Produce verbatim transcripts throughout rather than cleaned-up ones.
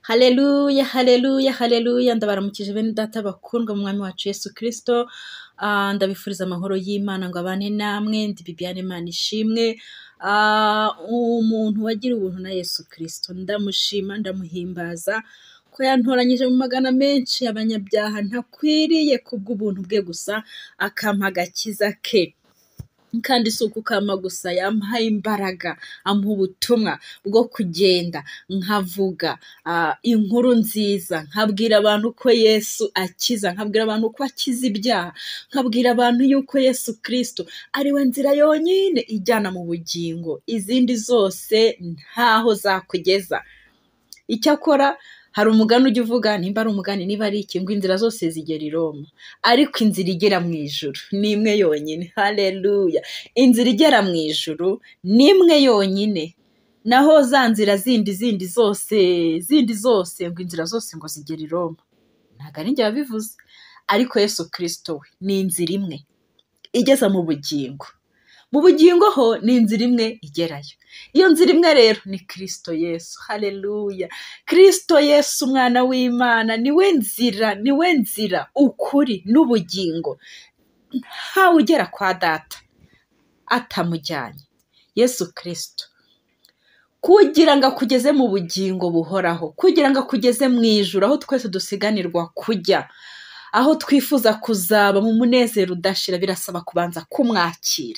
Haleluya, haleluya, haleluya. Ndabaramukije bene data bakundwa mu mwami wacu Yesu Kristo. Ah, ndabifuriza amahoro y'Imana ngo abane namwe. Ndi Bibiane Imana ishimwe. Ah, umuntu wagira ubuntu na Yesu Kristo. Ndamushima, ndamuhimbaza ko yantoranyije mu magana menshi y'abanyabyaha ntakwiriye kubw'ubuntu bwe gusa akampa agakiza ke. Kandi si ukukama gusa, yampaye imbaraga, ampa ubutumwa bwo kugenda nkavuga ah, inkuru nziza, nkabwira abantu ko Yesu akiza, nkabwira abantu ko akiza ibyaha, nkabwira abantu yuko Yesu Kristo ari we nzira yonyine ijyana mu bugingo, izindi zose ntaho zakugeza. Icyakora hari umugani ujya uvuga, nimba ari umugani niba ari iki, ngo inzira zose zigera i Roma, ariko inzira igera mu ijuru ni imwe yonyine. Haleluya! Inzira igera mu ijuru ni imwe yonyine, naho za nzira zindi zindi zose zindi zose ngo inzira zose ngo zigera i Roma, ntabwo ari njye wabivuze, ariko Yesu Kristo we ni inzira imwe igeza mu bugingo. Mu bugingo ho ni inzira imwe igerayo. Iyo nzira imwe rero ni Kristo Yesu. Haleluya! Kristo Yesu umwana w'Imana niwe nzira, niwe nzira, ukuri n'ubugingo. Ntawe ugera kwa data atamujyanye. Yesu Kristo kugira ngo akugeze mu bugingo buhoraho, kugira ngo akugeze mu ijuru aho twese dusiganirwa kujya, aho twifuza kuzaba mu munezero udashira, birasaba kubanza kumwakira.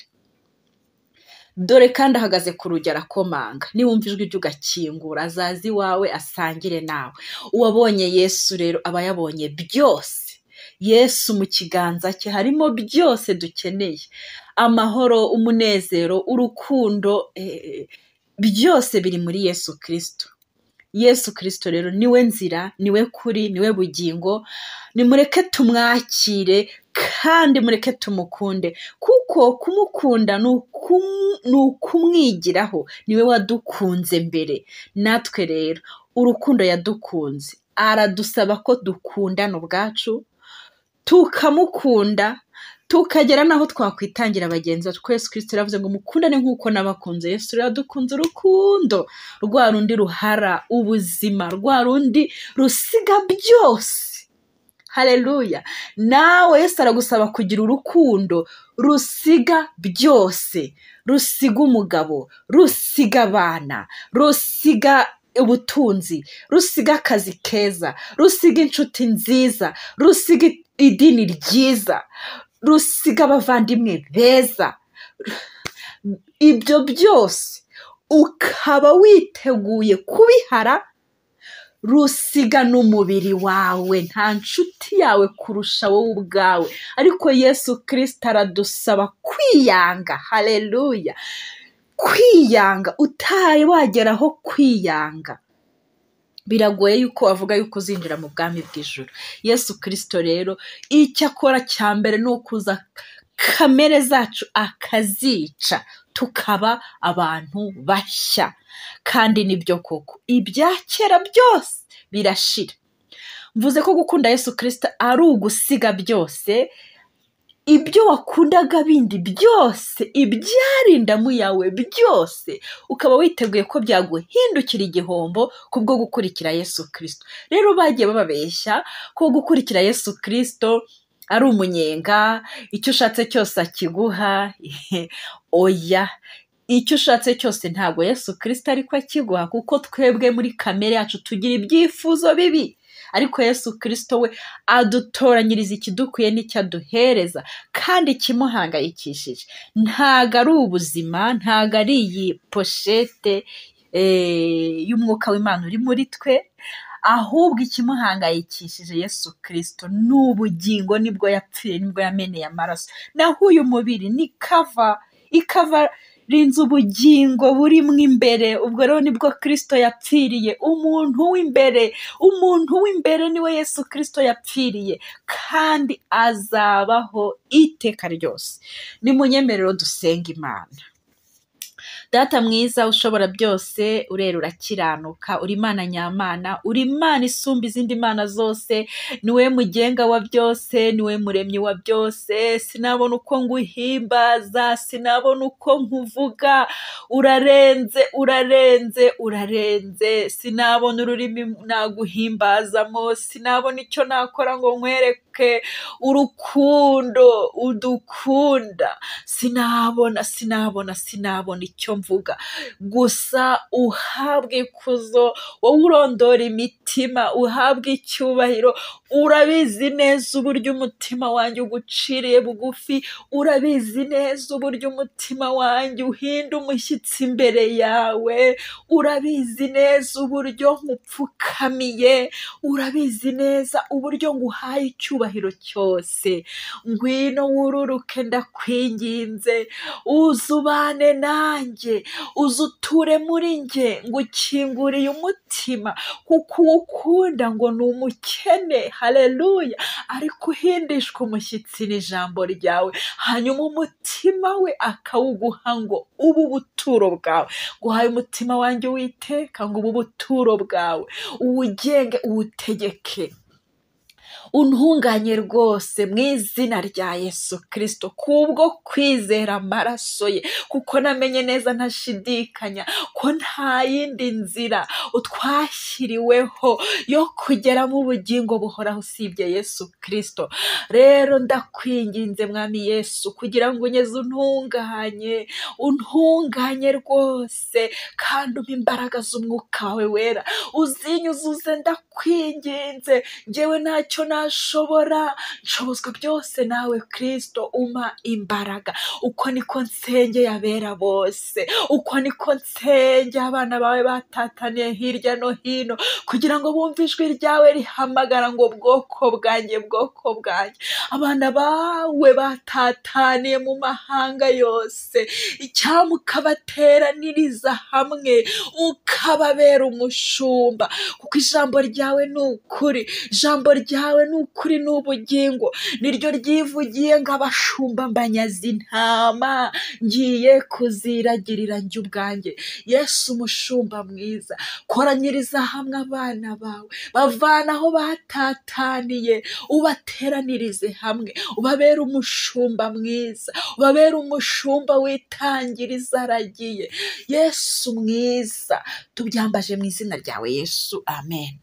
Dore kandi ahagaze ku rugi arakomanga, niwumva ijwi rye ugakingura, azaza iwawe asangire nawe. Uwabonye Yesu rero aba yabonye byose. Yesu mu kiganza cye harimo byose dukeneye: amahoro, umunezero, urukundo, eh, byose biri muri Yesu Kristo. Yesu Kristo rero niwe nzira, niwe kuri, niwe bugingo. Nimureke tumwakire kandi mureke tumukunde, kuko kumukunda ni ukum- ni ukumwigiraho. Niwe wadukunze mbere, natwe rero urukundo yadukunze aradusaba ko dukundana ubwacu, tukamukunda, tukagera naho twakwitangira bagenzi bacu. Yesu Kristo yaravuze ngo mukundane nk'uko nabakunze. Yesu rero yadukunze urukundo rwa rundi ruhara ubuzima, rwa rundi rusiga byose. Haleluya! Nawe Yesu aragusaba kugira urukundo rusiga byose, rusiga umugabo, rusiga abana, rusiga ubutunzi, rusiga akazi keza, rusiga inshuti nziza, rusiga idini ryiza, rusiga abavandimwe beza. Ibyo byose ukaba witeguye kubihara, rusiga n'umubiri wawe. Nta nshuti yawe kurusha wowe ubwawe, ariko Yesu Kristo aradusaba kwiyanga. Haleluya! Kwiyanga, utaye wageraho kwiyanga, biragoye yuko wavuga yuko uzinjira mu bwami bw'ijuru. Yesu Kristo rero icyo akora cya mbere ni ukuza kamere zacu akazica, tukaba abantu bashya. Kandi nibyo koko, ibya kera byose birashira. Mvuze ko gukunda Yesu Kristo ari ugusiga byose, ibyo wakundaga bindi byose, ibyarindamu yawe byose, ukaba witeguye ko byaguhindukira igihombo kubwo gukurikira Yesu Kristo. Rero bagiye bababeshya ko gukurikira Yesu Kristo ari umunyenga, icyo ushatse cyose akiguha. Oya, icyo ushatse cyose ntabwo Yesu Kristo ariko akiguha, kuko twebwe muri kamere yacu tugira ibyifuzo bibi, ariko Yesu Kristo we adutoranyiriza ikidukwiye n'icyo aduhereza. Kandi ikimuhangayikishije ntago ari ubuzima, ntago ari iyi poshete eh, y'umwuka w'Imana uri muri twe, ahubwo ikimuhangayikishije Yesu Kristo ni ubugingo. Nibwo yapfuye, nibwo yameneye amaraso. Naho uyu mubiri ni kava, ikava rinze ubugingo burimo imbere. Ubwo rero nibwo Kristo yapfiriye. Umuntu w'imbere, umuntu w'imbere niwe Yesu Kristo yapfiriye, kandi azabaho iteka ryose. Ni munyemerero dusenga Imana. Data mwiza ushobora byose, urera urakiranuka, uri Imana nyamana, uri Imana isumba izindi mana zose, niwe mugenga wa byose, niwe muremyi wa byose. Sinabona uko nguhimbaza, sinabona uko nkuvuga, urarenze urarenze urarenze. Sinabona ururimi naguhimbazamo, sinabona icyo nakora ngo nkwereke urukundo udukunda. Sinabona sinabona sinabona icyo mvuga, gusa uhabwe ikuzo, wowe urondora imitima, uhabwe icyubahiro. Urabizi neza uburyo umutima wanjye uguciriye bugufi, urabizi neza uburyo umutima wanjye uhinda umushyitsi imbere yawe, urabizi neza uburyo nkupfukamiye, urabizi neza uburyo nguhaye icyubahiro cyose. Ngwino wururuke ndakwinginze, uzubane nanjye, uzuture muri njye, ngukinguriye umutima, kuko uwukunda ngo ni umukene. Haleluya! ariko uhindishwa umushyitsi n'ijambo ryawe, hanyuma umutima we akawuguha ngo ubu ubuturo bwawe. Guhaye umutima wanjye Uwiteka ngo ubu ubuturo bwawe, uwugenge uwutegeke, untunganye rwose mu izina rya Yesu Kristo, kubwo kwizera amaraso ye, kuko namenye neza ntashidikanya ko nta yindi nzira twashyiriweho yo kugera mu bugingo buhoraho usibye Yesu Kristo. Rero ndakwinginze Mwami Yesu, kugira ngo unyeze untunganye, untunganye rwose, kandi umpe imbaraga z'umwuka wawe wera, uzinyuzuze. Ndakwinginze, njyewe ntacyo nashobora, nshobozwa byose nawe Kristo umpa imbaraga. Uko niko nsengeye abera bose, uko niko nsengeye abana bawe batataniye hirya no hino, kugira ngo bumve ijwi ryawe rihamagara ngo bwoko bwanjye, bwoko bwanjye. Abana bawe batataniye mu mahanga yose, icyampa ukabateraniriza hamwe, ukababera umushumba, kuko ijambo ryawe ni ukuri, ijambo ryawe ni ukuri n'ubugingo. Niryo ryivugiye ngo abashumba mbanyazi intama, ngiye kuziragirira njye ubwanjye. Yesu umushumba mwiza, koranyiriza hamwe abana bawe, bavana aho batataniye, ubateranirize hamwe, ubabere umushumba mwiza, ubabere umushumba witangiriza aragiye. Yesu mwiza, tubyambaje mu izina ryawe Yesu, amen.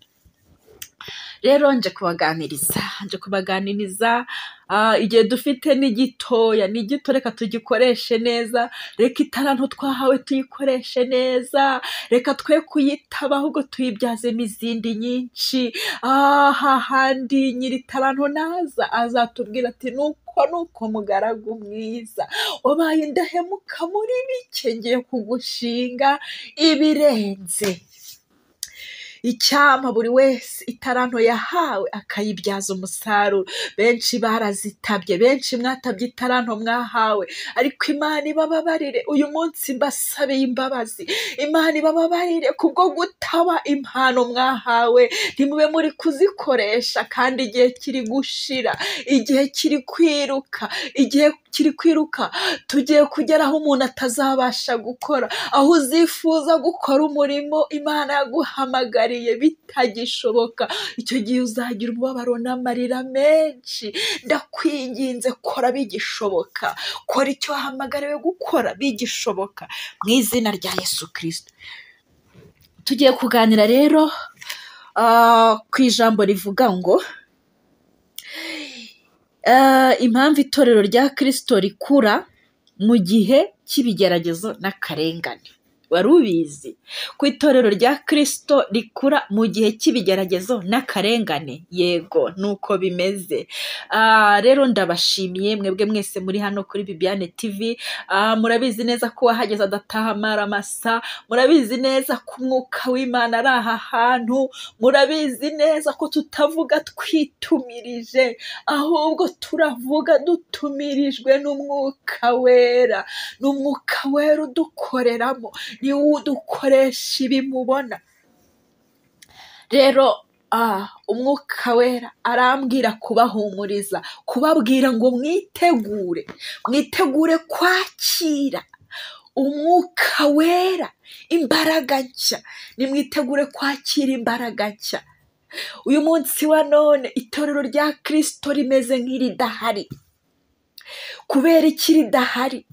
Rero nje kubaganiriza, nje kubaganiriza igihe dufite ni gitoya, ni gito, reka tugikoreshe neza. Reka itaranto twahawe tuyikoreshe neza, reka twe kuyitaba ahubwo tuyibyazemo izindi nyinshi. Aha handi nyiri itaranto naza azatubwira ati nuko nuko mugaragu mwiza, wabaye indahemuka muri bike, ngiye kugushinga ibirenze. Icyampa buri wese itaranto yahawe akayibyaza umusaruro. Benshi barazitabye, benshi mwatabye itaranto mwahawe, ariko Imana ibababarire. Uyu munsi mbasabiye imbabazi, Imana ibababarire kubwo gutaba impano mwahawe. Ntimube muri kuzikoresha, kandi igihe kiri gushira, igihe kiri kwiruka, igihe kiri kwiruka. Tugiye kugera aho umuntu atazabasha gukora, aho uzifuza gukora umurimo Imana yaguhamagariye bitagishoboka. Icyo gihe uzagira umubabaro n'amarira menshi. Ndakwinginze, kora bigishoboka, kora icyo wahamagariwe gukora bigishoboka, mu izina rya Yesu Kristo. Tugiye kuganira rero uh, ku ijambo rivuga ngo uh, impamvu itorero rya Kristo rikura mu gihe cy'ibigeragezo n'akarengane. Wari ubizi ko itorero rya Kristo rikura mu gihe cy'ibigeragezo n'akarengane? Yego, nuko bimeze. Ah, rero ndabashimiye mwebwe mwese muri hano kuri Bibiane T V. Ah, murabizi neza ko wahageze adataha amara masa, murabizi neza ko umwuka w'Imana ari aha hantu, murabizi neza ko tutavuga twitumirije, ahubwo turavuga dutumirijwe n'umwuka wera. N'umwuka wera udukoreramo, ni udukoresha ibimubona. Rero ah, umwuka wera arambwira kubahumuriza, kubabwira ngo mwitegure, mwitegure kwakira umwuka wera, imbaraga nshya. Nimwitegure kwakira imbaraga nshya. Uyu munsi wa none itorero rya Kristo rimeze nk'iridahari. Kubera iki ridahari?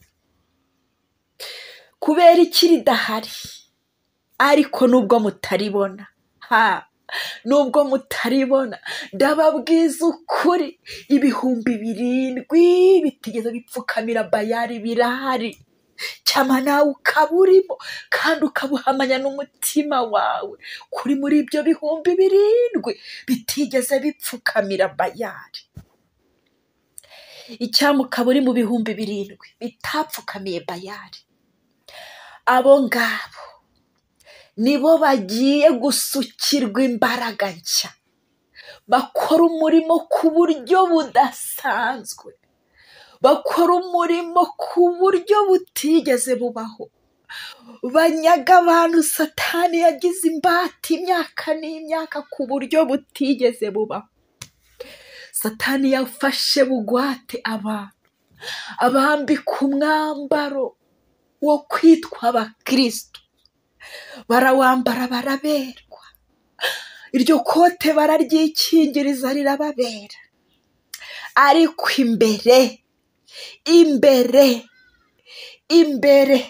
Kubera iki ridahari? Ariko nubwo mutaribona, ha nubwo mutaribona, ndababwiza ukuri, ibihumbi birindwi bitigeze bipfukamira Bayali birahari. Cyama nawe ukaba urimo kandi ukabuhamanya n'umutima wawe kuri muri ibyo bihumbi birindwi bitigeze bipfukamira Bayali. Icyama ukaba uri mu bihumbi birindwi bitapfukamiye Bayali. Abo ngabo nibo bagiye gusukirwa imbaraga nshya, bakora umurimo ku buryo budasanzwe, bakora umurimo ku buryo butigeze bubaho, banyaga abantu Satani yagize imbata imyaka n'imyaka ku buryo butigeze bubaho. Satani yafashe bugwate abantu, abambika umwambaro wo kwitwa abakristo, barawambara baraberwa, iryo kote bararyikingiriza rirababera, ariko imbere imbere imbere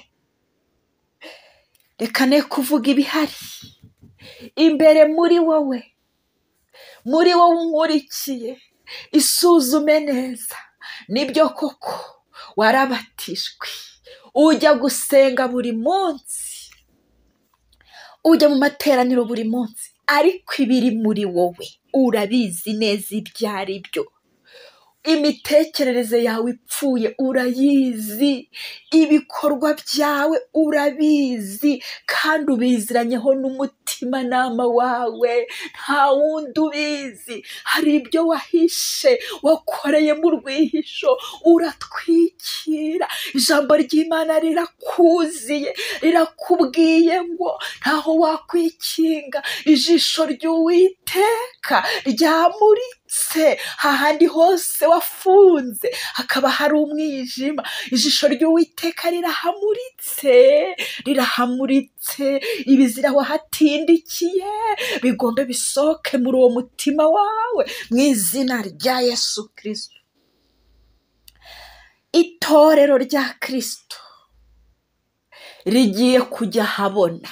reka ne kuvuga ibihari imbere muri wowe, muri wowe unkurikiye, isuzume neza. Nibyo koko warabatijwe, ujya gusenga buri munsi, ujya mu materaniro buri munsi, ariko ibiri muri wowe urabizi neza ibyo ari byo. Imitekerereze yawe ipfuye urayizi, ibikorwa byawe urabizi, kandi ubiziranyeho n'umutimanama wawe, nta wundi ubizi. Hari ibyo wahishe, wakoreye mu rwihisho, uratwikira. Ijambo ry'Imana rirakuziye, rirakubwiye ngo ntaho wakwikinga. Ijisho ry'Uwiteka ryamuritse hahandi hose wafunze hakaba hari umwijima. Ijisho ry'Uwiteka rirahamuritse, rirahamuritse. Ibizira wahatindikiye bigombe bisohoke muri uwo mutima wawe mu izina rya Yesu Kristo. Itorero rya Kristo rigiye kujya habona,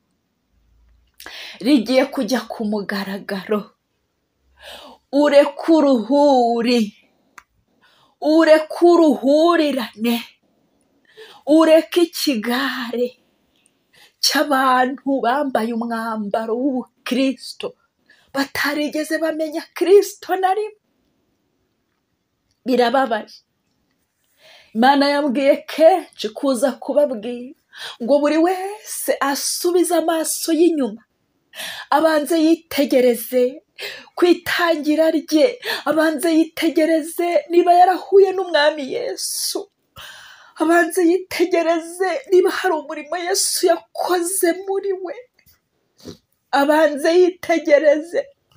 rigiye kujya ku mugaragaro. Ureke uruhuri, ureke uruhurirane, ureke ikigare cy'abantu bambaye umwambaro w'ubukristo batarigeze bamenya Kristo na rimwe. Birababaje. Imana yambwiye kenshi kuza kubabwira ngo buri wese asubize amaso y'inyuma, abanze yitegereze kwitangira rye, abanze yitegereze niba yarahuye n'umwami Yesu, abanze yitegereze niba hari umurimo Yesu yakoze muri we, abanze yitegereze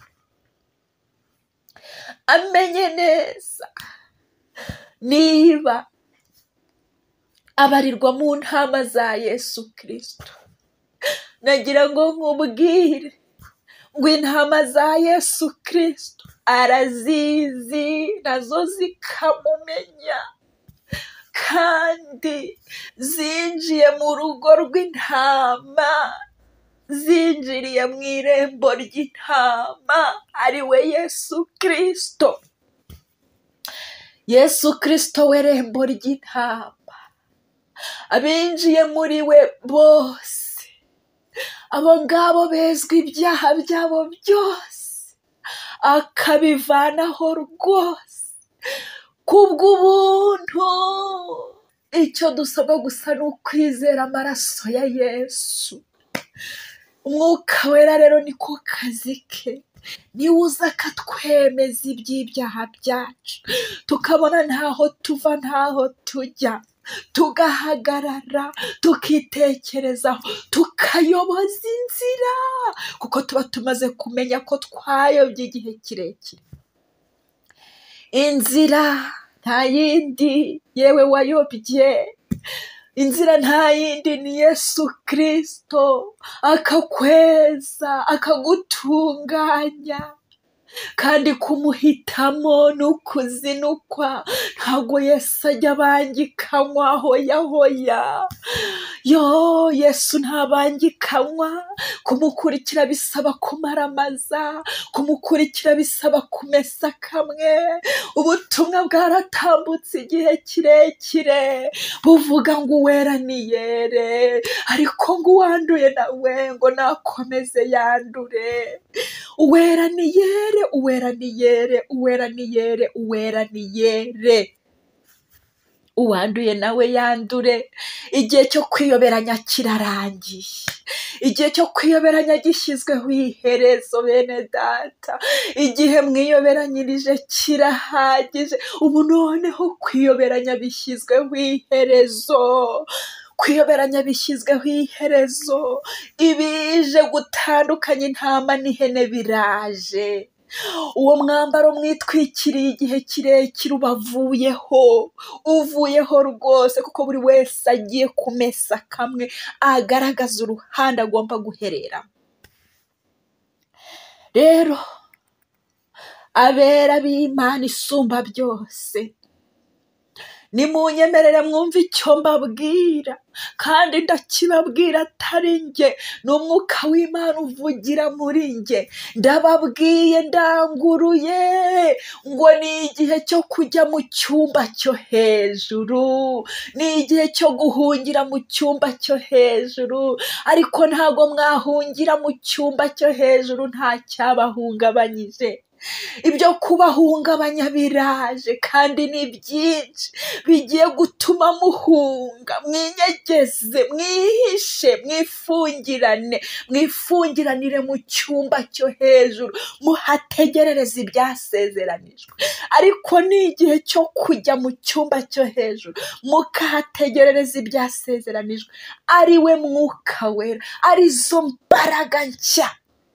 amenye neza niba abarirwa mu ntama za Yesu Kristo. Nagira ngo nkubwire ngo intama za Yesu Kristo arazizi, nazo zikamumenya, kandi zinjiye mu rugo rw'intama, zinjiriye mu irembo ry'intama, ari we Yesu Kristo. Yesu Kristo we rembo ry'intama. Abinjiye muri we bose, abo ngabo bezwa ibyaha byabo byose, akabivanaho rwose kubw'ubuntu. Icyo dusaba gusa ni ukwizera amaraso ya Yesu. Umwuka wera rero niko kazi ke, niwe uza akatwemeza iby'ibyaha byacu, tukabona ntaho tuva ntaho tujya, tugahagarara tukitekerezaho, tukayoboza inzira, kuko tuba tumaze kumenya ko twayobye igihe kirekire. Inzira nta yindi yewe wayobye, inzira nta yindi ni Yesu Kristo, akakweza akagutunganya, kandi kumuhitamo ni ukuzinukwa. Ntabwo Yesu ajya abangikanywa, hoya hoya. Yo, Yesu ntabangikanywa. Kumukurikira bisaba kumaramaza, kumukurikira bisaba kumesa kamwe. Ubutumwa bwaratambutse igihe kirekire buvuga ngo uwera niyere, ariko ngo uwanduye nawe ngo nakomeze yandure. Uwera niyere, uwera niyere, uwera niyere, uwera niyere. Uwanduye nawe yandure. Igihe cyo kwiyoberanya kirarangiye. Igihe cyo kwiyoberanya gishyizweho iherezo, bene data. Igihe mwiyoberanyirije kirahagije. Ubu noneho kwiyoberanya bishyizweho iherezo. Kwiyoberanya bishyizweho iherezo. Ibije gutandukanya intama n'ihene biraje. Uwo mwambaro mwitwikiriye igihe kirekire ubavuyeho, uvuyeho rwose, kuko buri wese agiye kumesa kamwe agaragaza uruhande agomba guherera. Rero abera b'Imana isumba byose, nimunyemerere mwumve icyo mbabwira, kandi ndakibabwira atari njye, ni umwuka w'Imana uvugira muri njye. Ndababwiye ndanguruye ngo ni igihe cyo kujya mu cyumba cyo hejuru, ni igihe cyo guhungira mu cyumba cyo hejuru. Ariko ntago mwahungira mu cyumba cyo hejuru nta cyabahungabanyije. Ibyo kubahungabanya biraje, kandi ni byinshi bigiye gutuma muhunga. Mwinyegeze, mwihishe, mwifungirane, mwifungiranire mu cyumba cyo hejuru, muhategerereze ibyasezeranijwe. Ariko ni igihe cyo kujya mu cyumba cyo hejuru, mukahategerereza ibyasezeranijwe, ari we Mwuka Wera, arizo mbaraga nshya.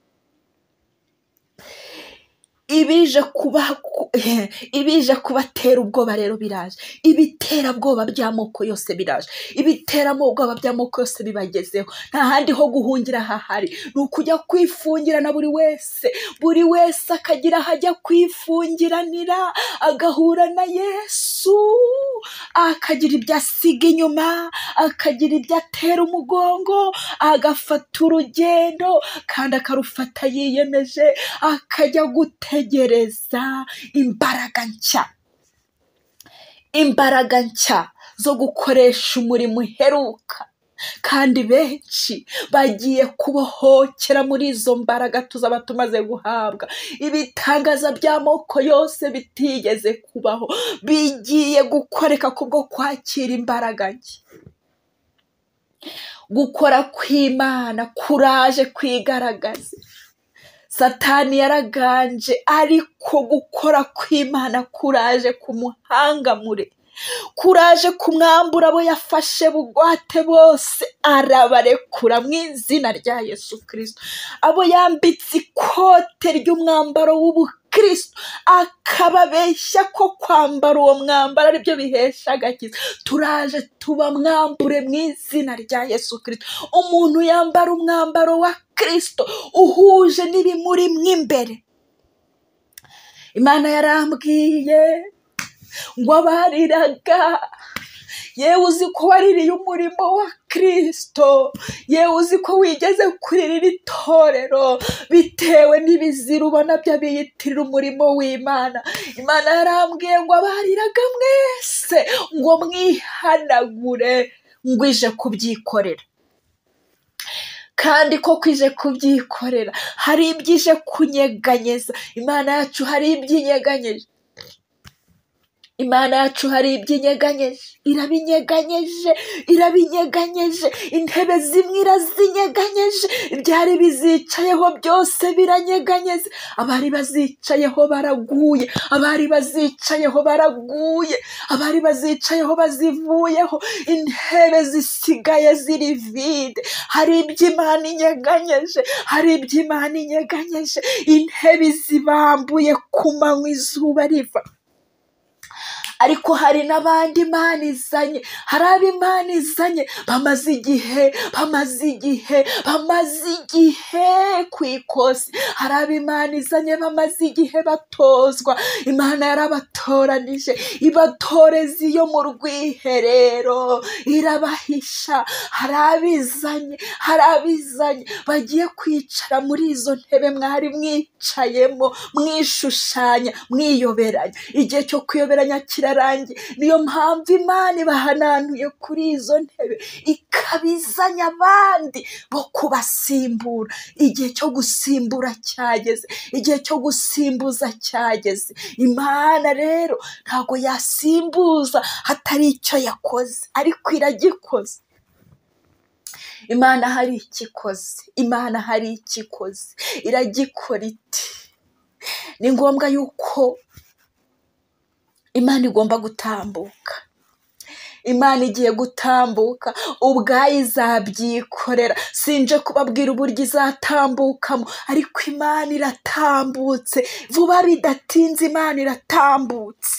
Ibije kuba ibije kubatera ubwoba rero biraje. Ibiterabwoba by'amoko yose biraje. Ibiteramo ubwoba by'amoko yose bibagezeho. Nta handi ho guhungira hahari, ni ukujya kwifungira na buri wese. Buri wese akagira hajya kwifungiranira, agahura na Yesu, akagira ibyo asiga inyuma, akagira ibyo atera umugongo, agafata urugendo, kandi akarufata yiyemeje, akajya gutegereza imbaraga nshya. Imbaraga nshya zo gukoresha umurimo uheruka. Kandi benshi bagiye kubohokera muri izo mbaraga tuzaba tumaze guhabwa. Ibitangaza by'amoko yose bitigeze kubaho bigiye gukoreka kubwo kwakira imbaraga nshya. Gukora kw'Imana kuraje kwigaragaza. Satani yaraganje, ariko gukora kw'Imana kuraje kumuhangamure. Kuraje kumwambura abo yafashe bugwate bose, arabarekura mu izina rya Yesu Kristo. Abo yambitse ikote ry'umwambaro w'ubukristo, akababeshya ko kwambara uwo mwambaro ari byo bihesha agakiza, turaje tubamwambure mu izina rya Yesu Kristo. Umuntu yambara umwambaro wa Kristo uhuje n'ibimuri mw'imbere. Imana yarambwiye ngo abariraga, yewe uzi ko waririye umurimo wa Kristo, yewe uzi ko wigeze kuririra itorero bitewe n'ibizira ubona by'abiyitirira umurimo w'Imana. Imana yarambwiye ngo abariraga mwese ngo mwihanagure, ngo ije kubyikorera. Kandi ko kwije kubyikorera hari ibyije kunyeganyeza. Imana yacu hari ibyinyeganyeje. Imana yacu hari ibyinyeganyeje, irabinyeganyeje, irabinyeganyeje. Intebe zimwe irazinyeganyeje, ibyari bizicayeho byose biranyeganyeze. Abari bazicayeho baraguye, abari bazicayeho baraguye, abari bazicayeho bazivuyeho. Intebe zisigaye ziri vide. Hari iby'Imana inyeganyeje, hari iby'Imana inyeganyeje. Intebe zibambuye ku manywa izuba riva. ariko hari n'abandi Imana izanye, hari abo Imana izanye bamaze igihe bamaze igihe bamaze igihe ku ikosi, hari abo Imana izanye bamaze igihe batozwa. Imana yarabatoranije ibatoreza iyo mu rwiherero irabahisha. Hari abizanye hari abizanye bagiye kwicara muri izo ntebe mwari mwicayemo, mwishushanya, mwiyoberanya. Igihe cyo kuyoberanya kirarangiye, niyo mpamvu Imana ibahananuye kuri izo ntebe ikabizanya abandi bo kubasimbura. Igihe cyo gusimbura cyageze, igihe cyo gusimbuza cyageze. Imana rero ntabwo yasimbuza hatari icyo yakoze, ariko iragikoze. Imana hari ikikoze, Imana hari ikikoze, iragikora iti. Ni ngombwa yuko Imana igomba gutambuka. Imana igiye gutambuka ubwayo izabyikorera. Sinje kubabwira uburyo izatambukamo, ariko Imana iratambutse vuba bidatinze. Imana iratambutse.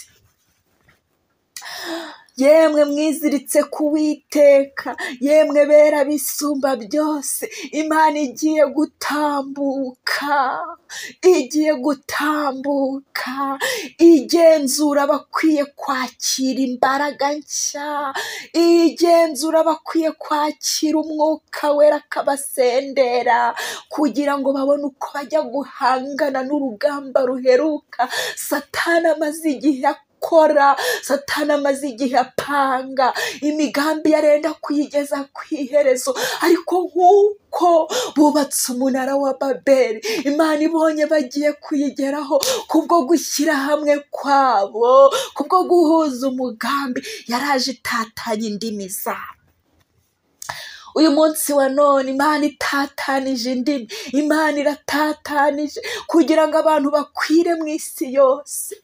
Yemwe mwiziritse ku Uwiteka, yemwe bera bisumba byose, Imana igiye gutambuka, igiye gutambuka igenzura abakwiye kwakira imbaraga nshya, igenzura abakwiye kwakira umwuka wera akabasendera, kugira ngo babone uko bajya guhangana n'urugamba ruheruka. Satani amaze igihe kora, Satani amaze igihe apanga imigambi yarenda kuyigeza ku iherezo, ariko nk'uko bubatse umunara wa Babeli, Imana ibonye bagiye kuyigeraho kubwo gushyira hamwe kwabo, kubwo guhuza umugambi, yaraje itatanya indimi zabo. Uyu munsi wa none Imana itatanije indimi, Imana iratatanije kugira ngo abantu bakwire mu isi yose.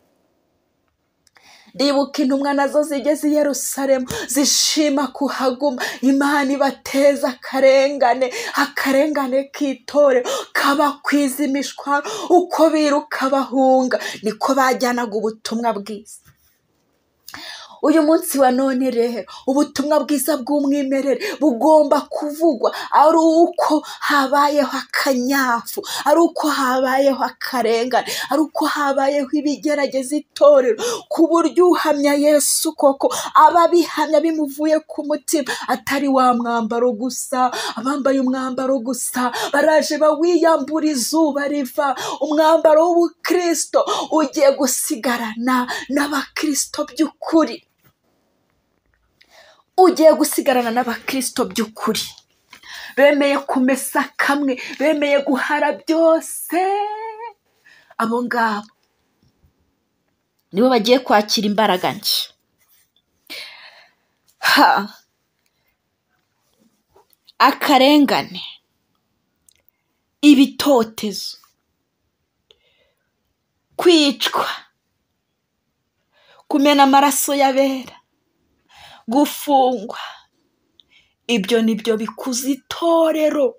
Ndibuka intumwa nazo zigeze i Yerusalemu zishima kuhaguma. Imana ibateza akarengane, akarengane k'itore kabakwiza imishwaro. Uko biruka bahunga niko bajyanaga ubutumwa bwiza. Uyu munsi wa none rero ubutumwa bwiza bw'umwimerere bugomba kuvugwa ari uko habayeho akanyafu, ari uko habayeho akarengane, ari uko habayeho ibigerageza itorero, ku buryo uhamya Yesu koko aba bihamya bimuvuye ku mutima, atari wa mwambaro gusa. Abambaye umwambaro gusa baraje bawiyambura izuba riva. Umwambaro w'ubukristo ugiye gusigarana n'abakristo by'ukuri, ugiye gusigarana n'abakristo by'ukuri, bemeye kumesa kamwe, bemeye guhara byose. Abo ngabo nibo bagiye kwakira imbaraga nshya. Ha! Akarengane, ibitotezo, kwicwa, kumena amaraso y'abera, gufungwa, ibyo nibyo bikuza itorero.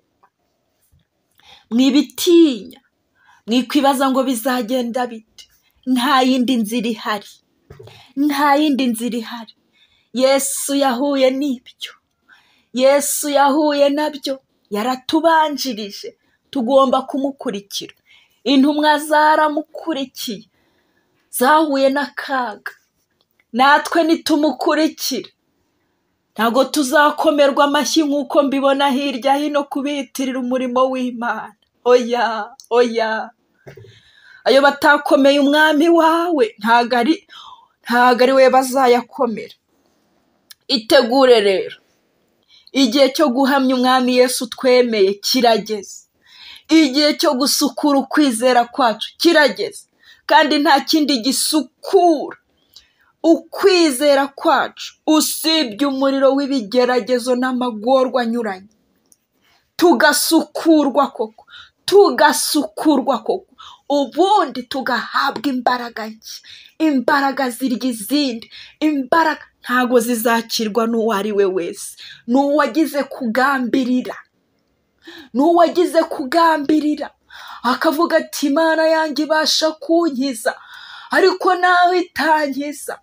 Mwibitinya, mwikwibaza ngo bizagenda bite. Nta yindi nzira ihari, nta yindi nzira ihari. Yesu yahuye n'ibyo, Yesu yahuye nabyo, yaratubanjirije, tugomba kumukurikira. Intumwa zaramukurikiye, zahuye n'akaga, natwe nitumukurikira ntabwo tuzakomerwa amashyi nk'uko mbibona hirya hino kubitirira umurimo w'Imana. Oya, oya, ayo batakomeye umwami wawe ntago ari ntago ari we bazayakomera. Itegure rero, igihe cyo guhamya umwami Yesu twemeye kirageze, igihe cyo gusukura ukwizera kwacu kirageze, kandi nta kindi gisukura ukwizera kwacu usibye umuriro w'ibigeragezo n'amagorwa anyuranye. Tugasukurwa koko, tugasukurwa koko, ubundi tugahabwa imbaraga nshya, imbaraga zirya izindi. Imbaraga ntago zizakirwa n'uwo ari we wese, n'uwagize kugambirira, n'uwagize kugambirira akavuga ati Imana yanjye ibasha kunkiza ariko nawe itankiza.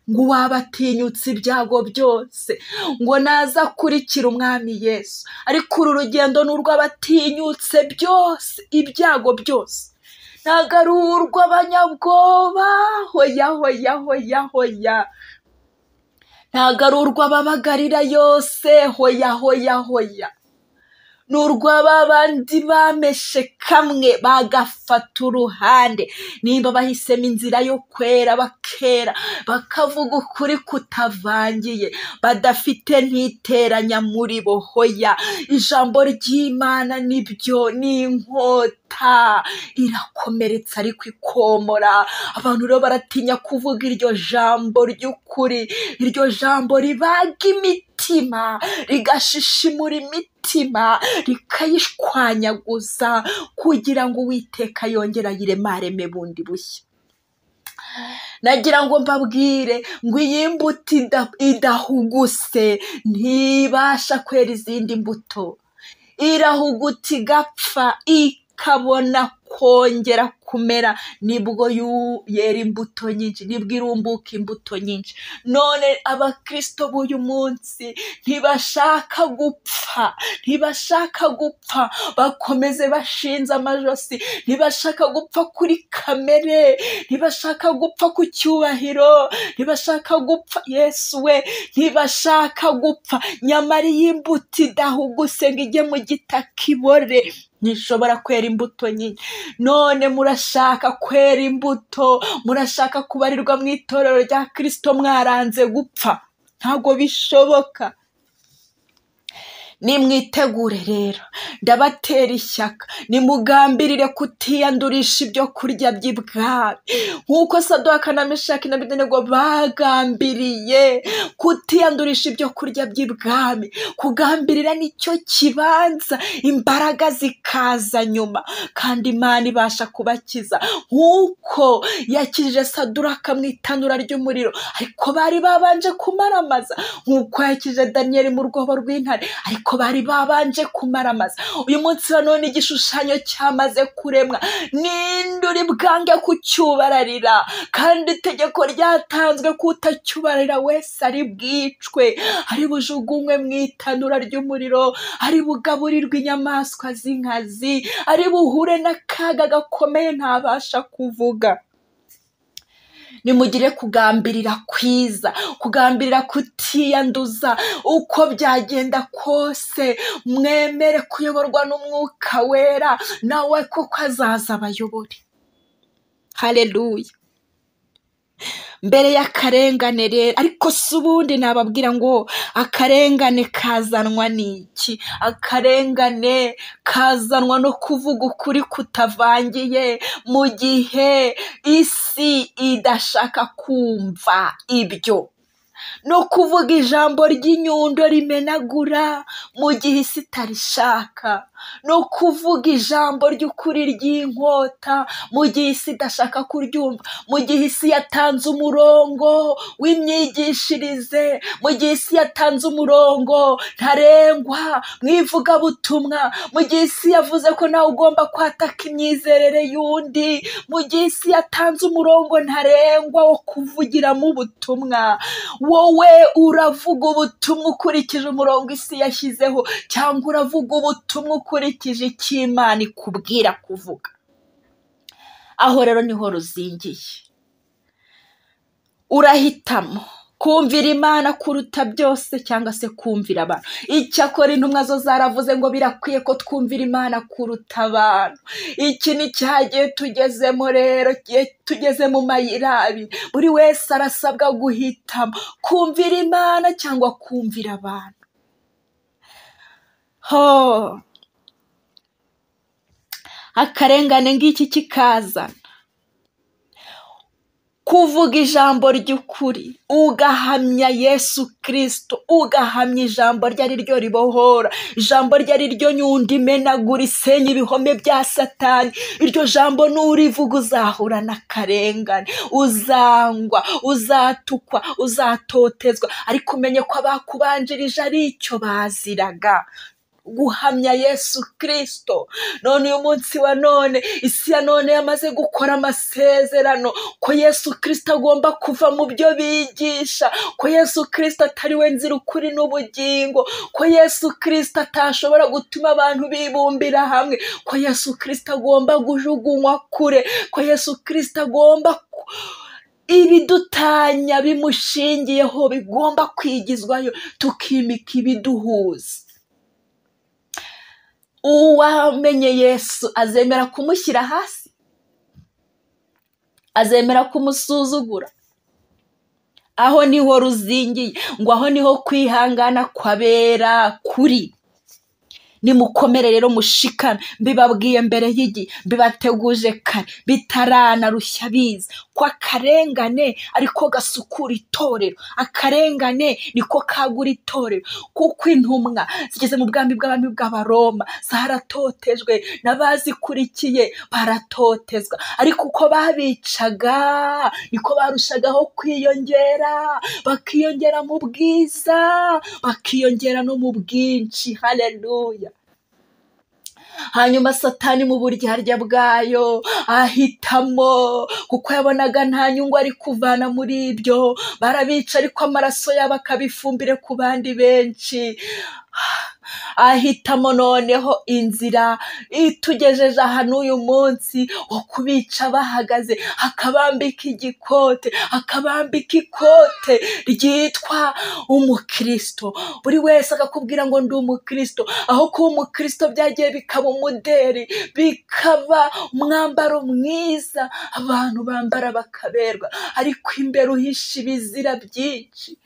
ngo uwaba atinyutse ibyago byose ngo naza akurikira umwami Yesu, ariko uru rugendo ni urw'abatinyutse byose, ibyago byose, ntabwo ari urw'abanyabwoba, hoya hoya hoya hoya, ntabwo ari urw'ababagarira yose, hoya hoya hoya, ni urw'ababandi bameshe kamwe bagafata uruhande, nimba bahisemo inzira yo kwera bakera, bakavuga ukuri kutavangiye, badafite ntiteranya muri bo, hoya. Ijambo ry'Imana nibyo ni inkota irakomeretsa ariko ikomora. Abantu rero baratinya kuvuga iryo jambo ry'ukuri, iryo jambo ribaga imitima, rigashishimura imitima, rikayishwanyaguza kugira ngo Uwiteka yongere ayiremareme bundi bushya. Nagira ngo mbabwire ngo iyi mbuto idahuguse ntibasha kwera izindi mbuto, irahuguta igapfa ikabona kongera kumera, nibwo yera imbuto nyinshi, nibwo irumbuka imbuto nyinshi. None abakristo b'uyu munsi ntibashaka gupfa, ntibashaka gupfa, bakomeze bashinze amajosi, ntibashaka gupfa kuri kamere, ntibashaka gupfa ku cyubahiro, ntibashaka gupfa, Yesu we, ntibashaka gupfa. Nyamara iyi mbuto idahuguse ngo ijye mu gitaka ibore, ntishobora kwera imbuto nyinshi. None murashaka kwera imbuto, murashaka kubarirwa mu itorero rya Kristo, mwaranze gupfa, ntabwo bishoboka. Nimwitegure rero, ndabatera ishyaka, nimugambirire kutiyandurisha ibyo kurya by'ibwami, nk'uko Sadoka na Meshaki na Abedenego bagambiriye kutiyandurisha ibyo kurya by'ibwami. Kugambirira nicyo kibanza, imbaraga zikaza nyuma, kandi Imana ibasha kubakiza nk'uko yakijije Saduraka mu itanura ry'umuriro, ariko bari babanje kumaramaza, nk'uko yakije Daniyeli mu rwobo rw'intare, ariko bari babanje kumaramaza. Uyu munsi wa none igishushanyo cyamaze kuremwa, ninde uri bwange kucyubararira? Kandi itegeko ryatanzwe ko utacyubararira wese ari bwicwe, ari bujugunywe mu itanura ry'umuriro, ari bugaburirwe inyamaswa z'inkazi, ari buhure n'akaga gakomeye ntabasha kuvuga. Nimugire kugambirira kwiza, kugambirira kutiyanduza, uko byagenda kose mwemere kuyoborwa n'Umwuka Wera, nawe koko azaza abayobore. Haleluya. Mbere y'akarengane rero, ariko si ubundi nababwira ngo akarengane kazanwa n'iki? Akarengane kazanwa no kuvuga ukuri kutavangiye, mu gihe isi idashaka kumva ibyo, no kuvuga ijambo ry'inyundo rimenagura mu gihe isi itarishaka, no kuvuga ijambo ry'ukuri ry'inkota mu gihe isi idashaka kuryumva, mu gihe isi yatanze umurongo w'imyigishirize, mu gihe isi yatanze umurongo ntarengwa mu ivugabutumwa, mu gihe isi yavuze ko nawe ugomba kwataka imyizerere y'undi, mu gihe isi yatanze umurongo ntarengwa wo kuvugiramo ubutumwa, wowe uravuga ubutumwa ukurikije umurongo isi yashyizeho, cyangwa uravuga ubutumwa ukurikije icyo Imana ikubwira kuvuga? Aho rero niho ruzingiye. Urahitamo kumvira Imana kuruta byose cyangwa se kumvira abantu. Icyakora intumwa zo zaravuze ngo birakwiye ko twumvira Imana kuruta abantu. Iki ni cyagiye tugezemo rero, tugeze mu mayira abiri, buri wese arasabwa guhitamo kumvira Imana cyangwa kumvira abantu. Ho, akarengane ngiki kikazana, kuvuga ijambo ry'ukuri, ugahamya Yesu Kristo, ugahamya ijambo rye ari ryo ribohora, ijambo rye ari ryo nyundo imenagura isenya ibihome bya Satani. Iryo jambo nurivuga uzahura n'akarengane, uzangwa, uzatukwa, uzatotezwa, ariko umenye ko abakubanjirije ari icyo baziraga. guhamya Yesu Kristo. None uyu munsi wa none isi ya none yamaze gukora amasezerano ko Yesu Kristo agomba kuva mu byo bigisha, ko Yesu Kristo atari we nzira ukuri n'ubugingo, ko Yesu Kristo atashobora gutuma abantu bibumbira hamwe, ko Yesu Kristo agomba gujugunywa kure, ko Yesu Kristo agomba ibidutanya bimushingiyeho bigomba kwigizwayo tukimika ibiduhuza. Uwamenye Yesu azemera kumushyira hasi? Azemera kumusuzugura? Aho niho ruzingiye, ngo aho niho kwihangana kwabera kuri. Nimukomere rero mushikana, mbibabwiye mbere y'igi, mbibateguje kare, bitarana rushya biza ko akarengane ariko gasukura itorero, akarengane niko kagura itorero, kuko intumwa zigeze mu bwami bw'abami bw'Abaroma zaratotejwe, n'abazikurikiye baratotezwa, ariko uko babicaga niko barushagaho kwiyongera, bakiyongera mu bwiza, bakiyongera no mu bwinshi. Haleluya. Hanyuma Satani mu buryarya bwayo ahitamo, kuko yabonaga nta nyungu ari kuvana muri ibyo, barabica ariko amaraso yabo akabifumbire ku bandi benshi. Ahitamo noneho inzira itugejeje ahantu uyu munsi wo kubica bahagaze, akabambika igikote, akabambika ikote ryitwa umukristo. Buri wese akakubwira ngo ndi umukristo, aho kuba umukristo byagiye bikaba umuderi, bikaba umwambaro mwiza abantu bambara bakaberwa, ariko imbere uhisha ibizira byinshi.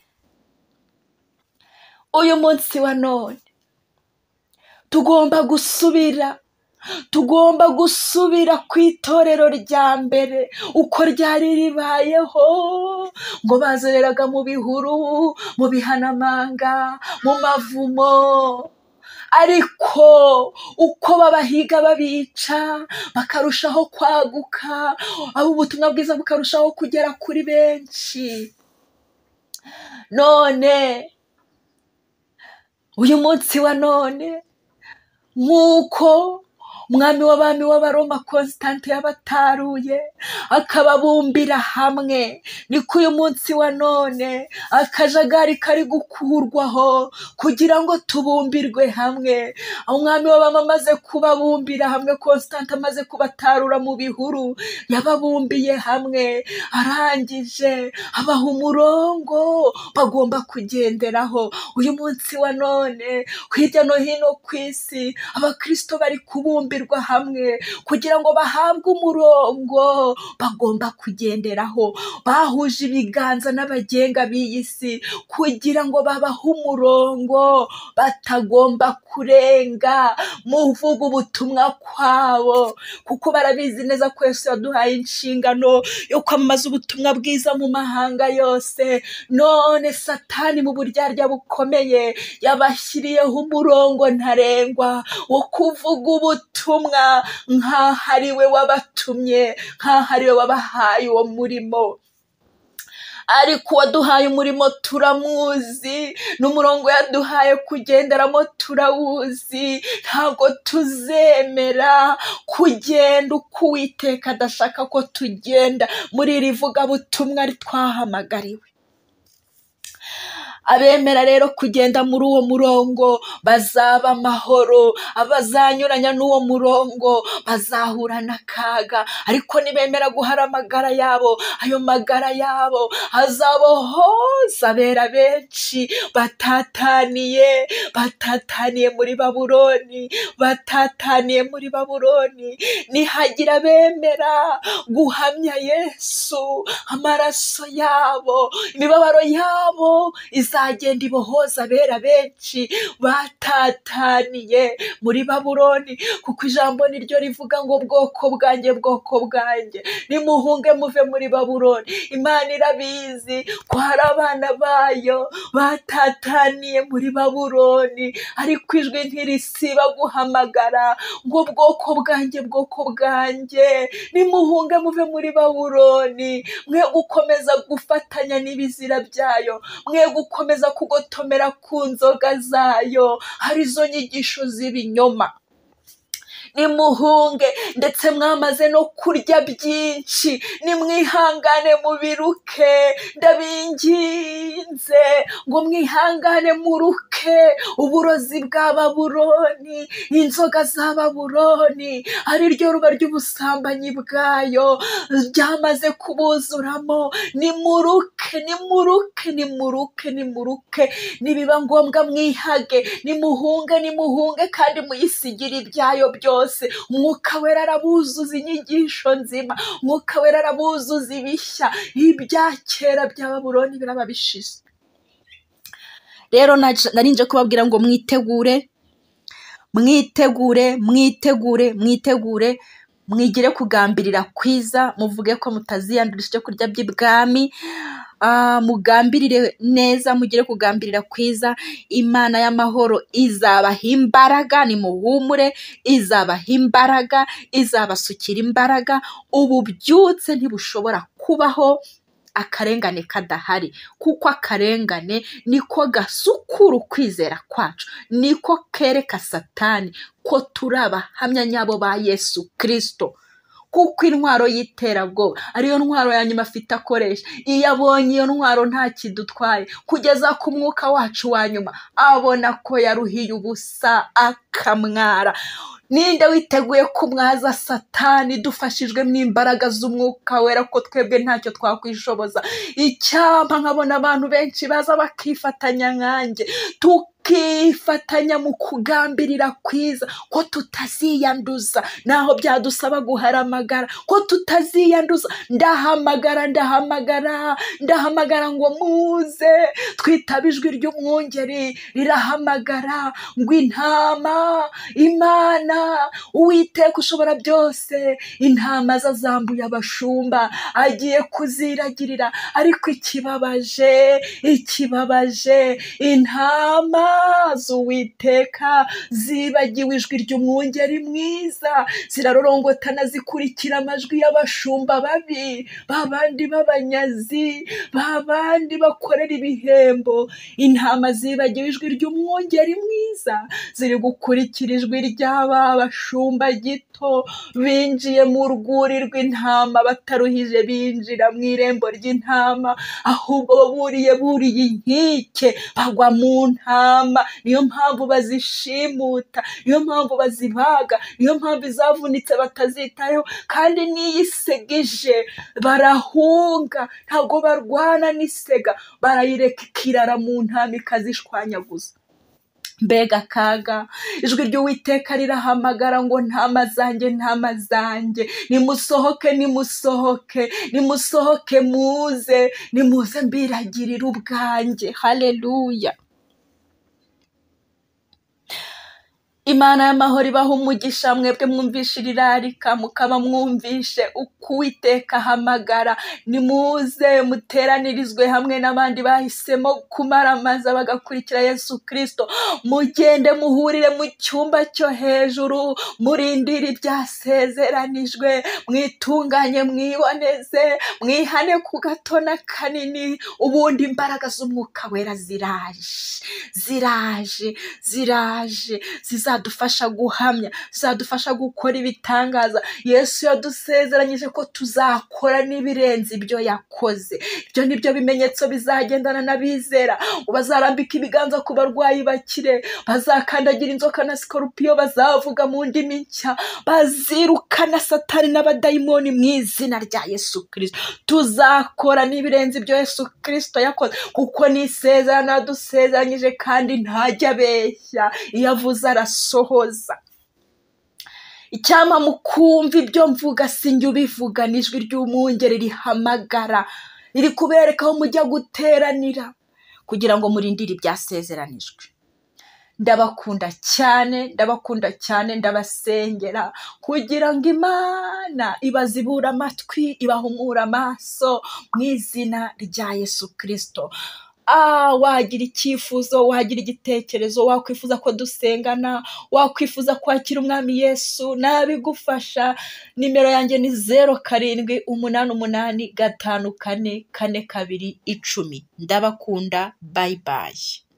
Uyu munsi wa none tugomba gusubira, tugomba gusubira ku itorero rya mbere uko ryari ribayeho, ngo bazereraga mu bihuru, mu bihanamanga, mu mavumo, ariko uko babahiga babica bakarushaho kwaguka, abo ubutumwa bwiza bukarushaho kugera kuri benshi. None uyu munsi wa none, nk'uko umwami w'abami w'Abaroma Constante yabataruye akababumbira hamwe, niko uyu munsi wa none akajagari kari gukurwaho kugira ngo tubumbirwe hamwe. Umwami w'abami amaze kubabumbira hamwe, Constante amaze kubatarura mu bihuru, yababumbiye hamwe, arangije abaha umurongo bagomba kugenderaho. Uyu munsi wa none hirya no hino ku isi abakristo bari kubumbira hamwe kugira ngo bahabwe umurongo bagomba kugenderaho, bahuje ibiganza n'abagenga b'iyi si kugira ngo babahe umurongo batagomba kurenga mu vuga ubutumwa kwabo, kuko barabizi neza ko Yesu yaduhaye inshingano yo kwamamaza ubutumwa bwiza mu mahanga yose. None Satani mu buryarya bukomeye yabashyiriyeho umurongo ntarengwa wo kuvuga ubutumwa nk'aho ari we wabatumye, nk'aho ari we wabahaye uwo murimo. Ariko uwaduhaye umurimo turamuzi, n'umurongo yaduhaye kugenderamo turawuzi. Ntabwo tuzemera kugenda uko Uwiteka adashaka ko tugenda muri iri vugabutumwa twahamagariwe. Abemera rero kugenda muri uwo murongo bazaba amahoro, abazanyuranya n'uwo murongo bazahura n'akaga, ariko nibemera guhara amagara yabo, ayo magara yabo azabohoza abera benshi batataniye, batataniye muri Babuloni, batataniye muri Babuloni. Nihagira bemera guhamya Yesu, amaraso yabo, imibabaro yabo izagenda ibohoza abera benshi batataniye muri Babuloni, kuko ijambo niryo rivuga ngo bwoko bwanjye, bwoko bwanjye nimuhunge muve muri Babuloni. Imana irabizi ko hari abana bayo batataniye muri Babuloni, ariko ijwi ntirisiba guhamagara ngo bwoko bwanjye, bwoko bwanjye nimuhunge muve muri Babuloni. Mwe gukomeza gufatanya n'ibizira byayo, mwe gukomeza igakomeza kugotomera ku nzoga zayo, arizo nyigisho z'ibinyoma. Nimuhunge, ndetse mwamaze no kurya byinshi, nimwihangane mubiruke, ndabinginze ngo mwihangane muruke uburozi bwa Babuloni, inzoga za Babuloni, ari ryo ruba ry'ubusambanyi bwayo ryamaze kubuzuramo. Nimuruke, nimuruke, nimuruke, nimuruke, nibiba ngombwa mwihage, nimuhunge, nimuhunge kandi muyisigire ibyayo byose. Umwuka wera arabuzuza inyigisho nzima, Umwuka wera arabuzuza ibishya, ibya kera bya Babuloni biraba bishize. Rero narinje kubabwira ngo mwitegure, mwitegure, mwitegure, mwitegure, mwigire kugambirira kwiza, muvuge ko mutaziyandurisha icyo kurya by'ibwami. Uh, mugambirire neza, mugire kugambirira kwiza. Imana y'amahoro izabaha imbaraga, nimuhumure, izabaha imbaraga, izabasukira imbaraga. Ubu byutse ntibushobora kubaho akarengane kadahari, kuko akarengane niko gasukura ukwizera kwacu, niko kereka Satani ko turi abahamya nyabo ba Yesu Kristo. Kuko intwaro y'iterabwoba ariyo ntwaro ya nyuma afite akoresha. Iyo abonye iyo ntwaro nta kidutwaye, kugeza ku mwuka wacu wa nyuma abona ko yaruhiye ubusa akamwara. Ninde witeguye kumwaza Satani dufashijwe n'imbaraga z'umwuka wera, ko twebwe ntacyo twakwishoboza? Icyampa nkabona abantu benshi baza bakifatanya nkanjye, tukifatanya mu kugambirira kwiza, ko tutaziyanduza naho byadusaba guharamagara, ko tutaziyanduza. Ndahamagara, ndahamagara, ndahamagara ngo muze twitabe ijwi ry'umwungeri rirahamagara ngo intama, Imana Uwiteka ushobora byose, intama zazambuye abashumba agiye kuziragirira. Ariko ikibabaje, ikibabaje, intama z'Uwiteka zibagiwe ijwi ry'umwungeri mwiza, zirarorongotana zikurikira amajwi y'abashumba babi, babandi b'abanyazi, babandi bakorera ibihembo. Intama zibagiwe ijwi ry'umwungeri mwiza, ziri gukurikira ijwi ry'aba bashumba gito, binjiye mu rwuri rw'intama bataruhije binjira mu irembo ry'intama, ahubwo buriye buriye inkike bagwa mu ntama. Niyo mpamvu bazishimuta, niyo mpamvu bazibaga, niyo mpamvu izavunitse batazitayeho. Kandi n'iyisegeje barahunga, ntabwo barwana n'isega, barayireka ikirara mu ntama ikazishwanyaguza. Mbega kaga! Ijwi ry'Uwiteka rirahamagara ngo ntama zanjye, ntama zanjye, nimusohoke, nimusohoke, nimusohoke, muze, nimuze mbiragirire ubwanjye. Haleluya! Imana y'amahoro ibaha umugisha, mwebwe mwumvishe irarika, mukaba mwumvishe uko Uwiteka ahamagara. Nimuze muteranirizwe hamwe n'abandi bahisemo kumaramaza bagakurikira Yesu Kristo. Mugende muhurire mu cyumba cyo hejuru, murindire ibyasezeranijwe, mwitunganye, mwiboneze, mwihane ku gato na kanini. Ubundi imbaraga z'umwuka wera ziraje, ziraje, ziraje, ziza dufasha guhamya, zadufasha gukora ibitangaza. Yesu yadusezeranyije ko tuzakora n'ibirenze ibyo yakoze. Ibyo nibyo bimenyetso bizagendana n'abizera. Bazarambika ibiganza ku barwayi bakire, bazakandagira inzoka na sikorupiyo, bazavuga mu ndimi nshya, bazirukana Satani n'abadayimoni mu izina rya Yesu Kristo. Tuzakora n'ibirenze ibyo Yesu Kristo yakoze, kuko ni isezerano yadusezeranyije kandi ntajya abeshya. Iyo avuze arasohoza. Icyampa mukumva ibyo mvuga, sinjye ubivuga, n'ijwi ry'umwungeri rihamagara, riri kubereka aho mujya guteranira kugira ngo murindire ibyasezeranijwe. Ndabakunda cyane, ndabakunda cyane, ndabasengera kugira ngo Imana ibazibura amatwi, ibahumura amaso mu izina rya Yesu Kristo. ah wagira icyifuzo, wagira igitekerezo, wakwifuza ko dusengana, wakwifuza kwakira umwami Yesu, nabigufasha. Nimero yanjye ni zeru karindwi umunani umunani gatanu kane kane kabiri icumi. Ndabakunda, bye bye.